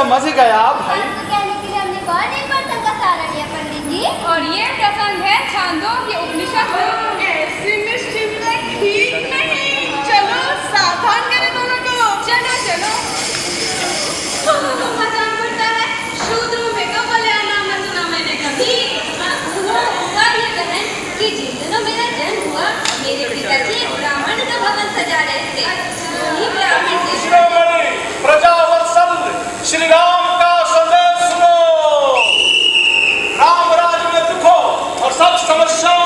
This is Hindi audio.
समझ गया भाई। कहने के लिए हमने बहुत इंपॉर्टेंट का सारा लिया पंडित जी। और ये प्रसंग है छांदोग्य उपनिषद। ऐसी निश्चित ठीक नहीं। चलो सावधान करें दोनों को। चलो चलो। मजाक करता है। शूद्रों में कपलिया नाम न सुना मैंने कभी। हुआ ये बहन कि जिन दिनों मेरा जन्म हुआ मेरे पिताजी एक ब्राह्मण का भवन सजा रहे थे। वही ब्राह्मण प्रजावत्सल श्री राम का संदेश सुनो। राम राज्य में दुखों और सब समस्याओं